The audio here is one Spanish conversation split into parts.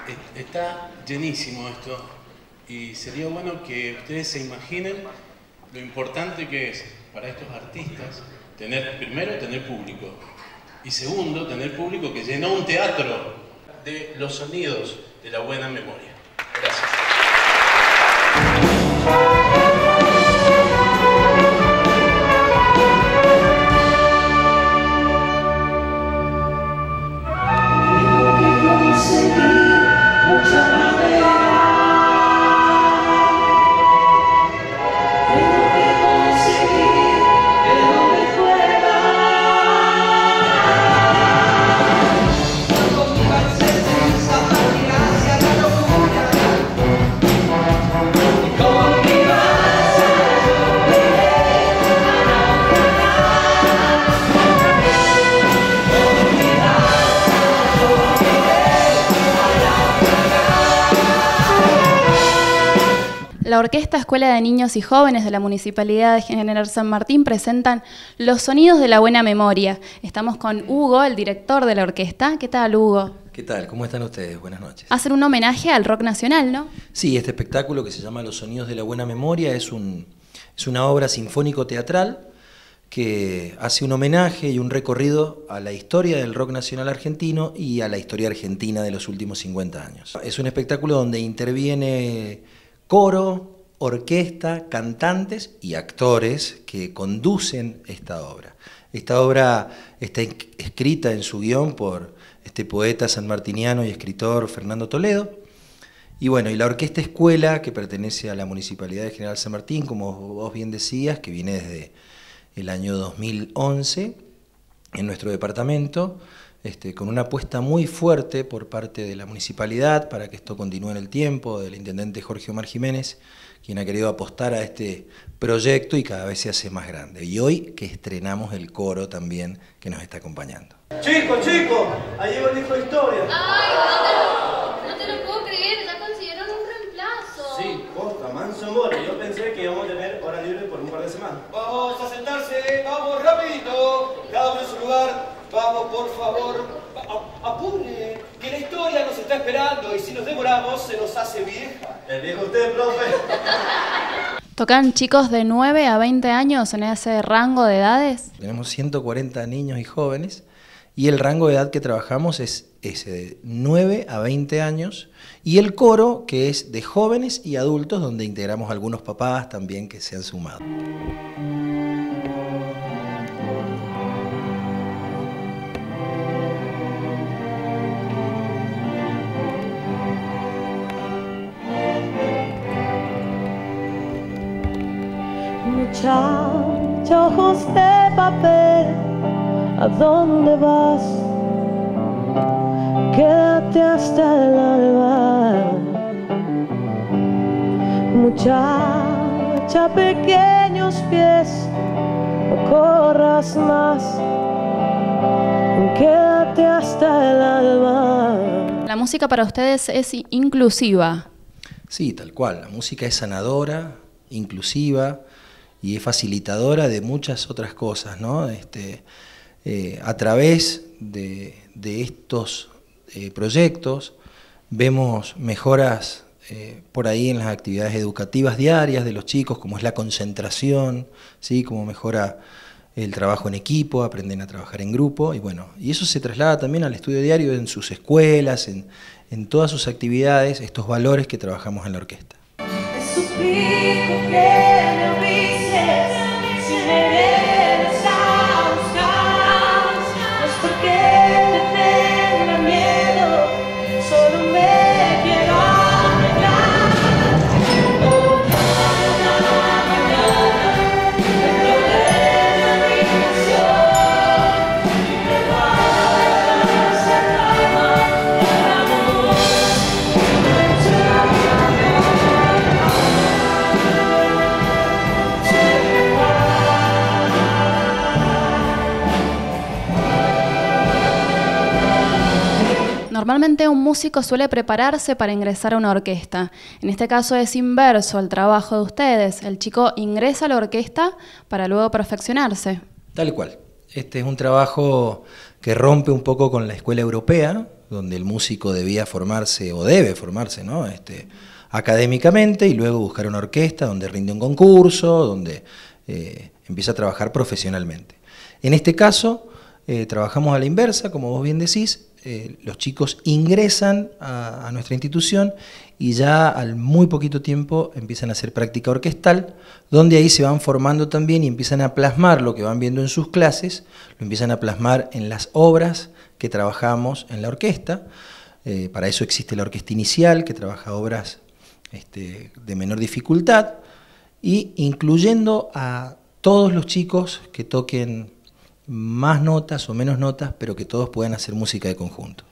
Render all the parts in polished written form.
Está llenísimo esto y sería bueno que ustedes se imaginen lo importante que es para estos artistas primero tener público y segundo tener público que llenó un teatro de los sonidos de la buena memoria. Gracias. La Orquesta Escuela de Niños y Jóvenes de la Municipalidad de General San Martín presentan Los Sonidos de la Buena Memoria. Estamos con Hugo, el director de la orquesta. ¿Qué tal, Hugo? ¿Qué tal? ¿Cómo están ustedes? Buenas noches. Hacen un homenaje al rock nacional, ¿no? Sí, este espectáculo que se llama Los Sonidos de la Buena Memoria es una obra sinfónico-teatral que hace un homenaje y un recorrido a la historia del rock nacional argentino y a la historia argentina de los últimos 50 años. Es un espectáculo donde interviene coro, orquesta, cantantes y actores que conducen esta obra. Esta obra está escrita en su guión por este poeta sanmartiniano y escritor Fernando Toledo. Y bueno, y la Orquesta Escuela, que pertenece a la Municipalidad de General San Martín, como vos bien decías, que viene desde el año 2011 en nuestro departamento, con una apuesta muy fuerte por parte de la municipalidad para que esto continúe en el tiempo, del intendente Jorge Omar Jiménez, quien ha querido apostar a este proyecto y cada vez se hace más grande. Y hoy que estrenamos el coro también que nos está acompañando. Chicos, ahí llegó el hijo de historia. Ay, no te lo puedo creer, ya consiguieron un reemplazo. Sí, posta, manso mole. Yo pensé que íbamos a tener hora libre por un par de semanas. Vamos a sentarse, vamos rapidito, cada uno en su lugar. Vamos, por favor, apure, que la historia nos está esperando y si nos demoramos se nos hace vieja. El viejo usted, profe. ¿Tocan chicos de 9 a 20 años en ese rango de edades? Tenemos 140 niños y jóvenes y el rango de edad que trabajamos es ese de 9 a 20 años y el coro que es de jóvenes y adultos donde integramos algunos papás también que se han sumado. Muchachos de papel, ¿a dónde vas? Quédate hasta el alba. Muchacha, pequeños pies, no corras más. Quédate hasta el alba. La música para ustedes es inclusiva. Sí, tal cual. La música es sanadora, inclusiva y es facilitadora de muchas otras cosas, ¿no? A través de estos proyectos vemos mejoras por ahí en las actividades educativas diarias de los chicos, como es la concentración, ¿sí? Cómo mejora el trabajo en equipo, aprenden a trabajar en grupo, y bueno, y eso se traslada también al estudio diario en sus escuelas, en todas sus actividades, estos valores que trabajamos en la orquesta. Te suplico que me avises si me vienes a buscar. No es porque te tenga miedo, solo me quiero alejar. Oh, mañana, dentro de mi habitación, y me vayas a cama, el amor. Normalmente un músico suele prepararse para ingresar a una orquesta. En este caso es inverso al trabajo de ustedes. El chico ingresa a la orquesta para luego perfeccionarse. Tal cual. Este es un trabajo que rompe un poco con la escuela europea, donde el músico debía formarse o debe formarse, ¿no? Académicamente, y luego buscar una orquesta donde rinde un concurso, donde empieza a trabajar profesionalmente. En este caso, trabajamos a la inversa, como vos bien decís. Los chicos ingresan a nuestra institución y ya al muy poquito tiempo empiezan a hacer práctica orquestal, donde ahí se van formando también y empiezan a plasmar lo que van viendo en sus clases, lo empiezan a plasmar en las obras que trabajamos en la orquesta. Para eso existe la orquesta inicial, que trabaja obras de menor dificultad, y incluyendo a todos los chicos que toquen más notas o menos notas, pero que todos puedan hacer música de conjunto.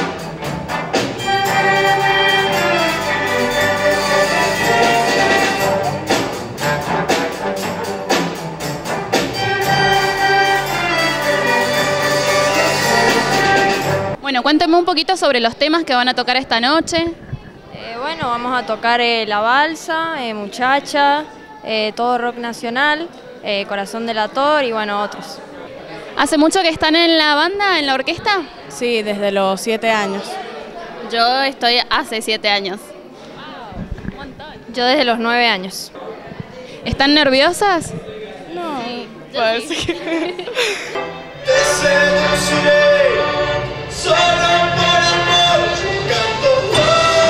Bueno, cuénteme un poquito sobre los temas que van a tocar esta noche. Bueno, vamos a tocar La Balsa, Muchacha, todo rock nacional, Corazón delator y bueno, otros. ¿Hace mucho que están en la banda, en la orquesta? Sí, desde los 7 años. Yo estoy hace 7 años. Yo desde los 9 años. ¿Están nerviosas? No, parece que... Te seduciré, solo por amor, jugando.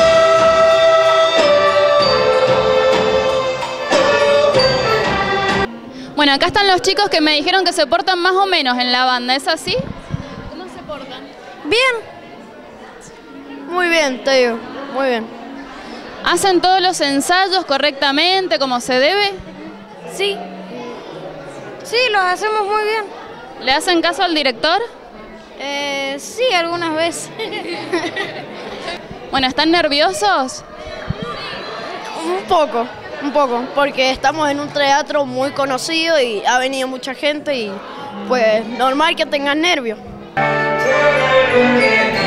Bueno, acá están los chicos que me dijeron que se portan más o menos en la banda, ¿es así? ¿Cómo se portan? Bien. Muy bien, te digo. Muy bien. ¿Hacen todos los ensayos correctamente, como se debe? Sí. Sí, los hacemos muy bien. ¿Le hacen caso al director? Sí, algunas veces. Bueno, ¿están nerviosos? Un poco, porque estamos en un teatro muy conocido y ha venido mucha gente y pues normal que tengan nervios. Todo lo que